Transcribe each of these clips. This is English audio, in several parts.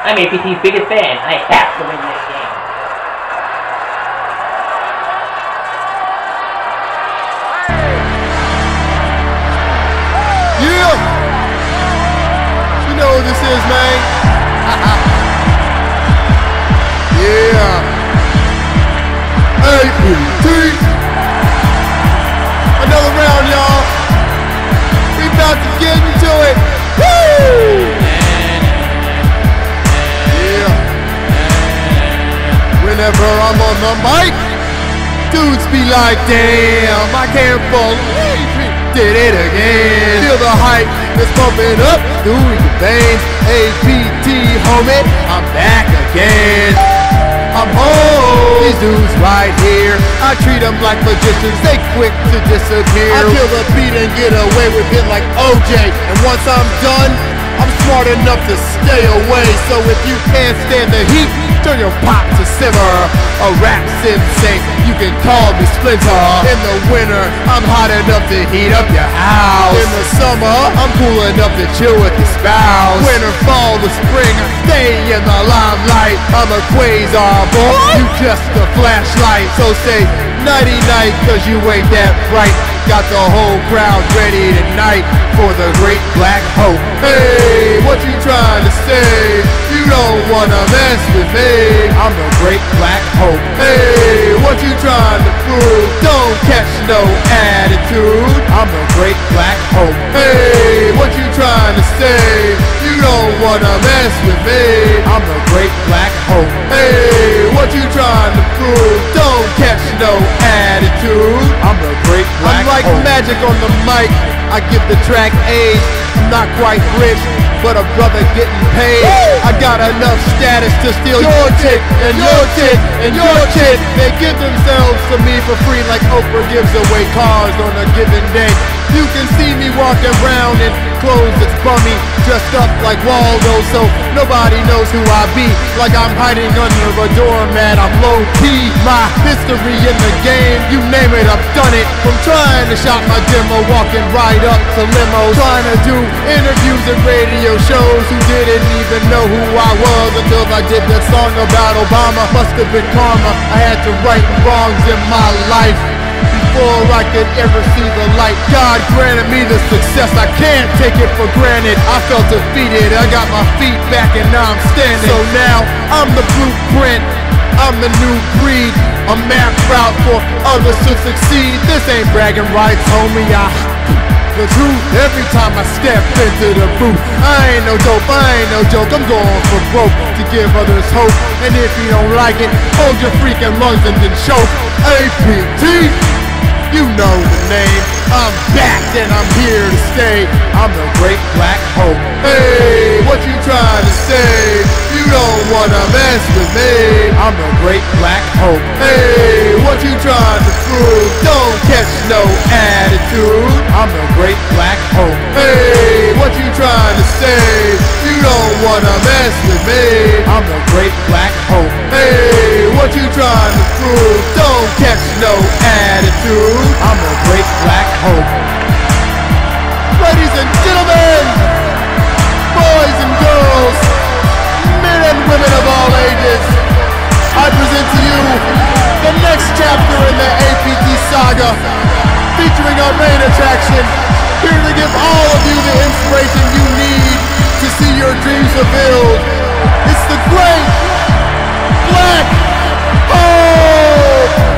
I'm APT's biggest fan. I have to win this game. Yeah! You know who this is, man. Yeah! APT! Another round, y'all. We about to get into it. Woo! Yeah. Whenever I'm on the mic, dudes be like, damn, I can't believe he did it again. Feel the hype that's pumping up through your veins. APT, homie, I'm back again. I'm home. These dudes right here, I treat them like magicians, they quick to disappear. I kill the beat and get away with it like OJ. And once I'm done, I'm smart enough to stay away. So if you can't stand the heat, turn your pot to simmer. A rap sensei, you can call me Splinter. In the winter, I'm hot enough to heat up your house. In the summer, I'm cool enough to chill with your spouse. Winter, fall, the spring, I stay in the limelight. I'm a quasar boy, you just a flashlight. So say nighty-night, cause you ain't that bright. Got the whole crowd ready tonight for the great black hope. Hey, what you trying to say? You don't wanna mess with me. I'm the great black hope. Hey, what you trying to prove? Don't catch no attitude. I'm the great black hope. Hey, what you trying to say? You don't wanna mess with me. I'm the great black hope. Hey, what you trying to prove? Don't catch no attitude. I'm the great black hope. I'm like magic on the mic. I give the track age. I'm not quite rich, but a brother getting paid. I got enough status to steal your chick and your chick and your chick. They give themselves to me for free like Oprah gives away cars on a given day. You can see me walking around in clothes that's bummy, dressed up like Waldo, so nobody knows who I be. Like I'm hiding under a doormat, I'm low key. My history in the game, you name it, I've done it. From trying to shop my demo, walking right up to limos, trying to do interviews and radio shows. Who didn't even know who I was until I did that song about Obama. Must have been karma, I had to right wrongs in my life before I could ever see the light. God granted me the success, I can't take it for granted. I felt defeated, I got my feet back and now I'm standing. So now I'm the blueprint, I'm the new breed. A map route for others to succeed. This ain't bragging rights, homie, the truth. Every time I step into the booth, I ain't no dope, I ain't no joke. I'm going for broke to give others hope. And if you don't like it, hold your freaking lungs and then choke. APT, you know the name. I'm back and I'm here to stay. I'm the great black hope. Hey, what you trying to say? You don't wanna mess with me. I'm the great black hope. Hey, what you trying to prove? Don't catch no attitude. I'm the great black hope. Hey, what you trying to say? You don't wanna mess with me. I'm the great black hope. Hey, what you trying to prove? Don't catch no attitude. I'm the great black hope. Ladies and gentlemen, boys and girls, men and women of all ages, I present to you the next chapter in the APT saga, featuring our main attraction, here to give all of you the inspiration you need to see your dreams fulfilled. It's the great black hope!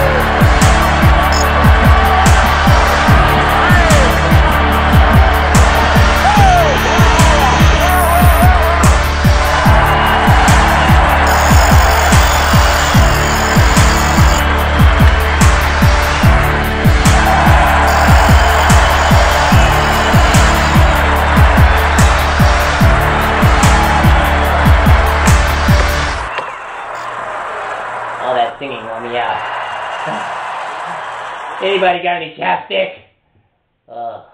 All that singing wore me out. Anybody got any chapstick? Ugh.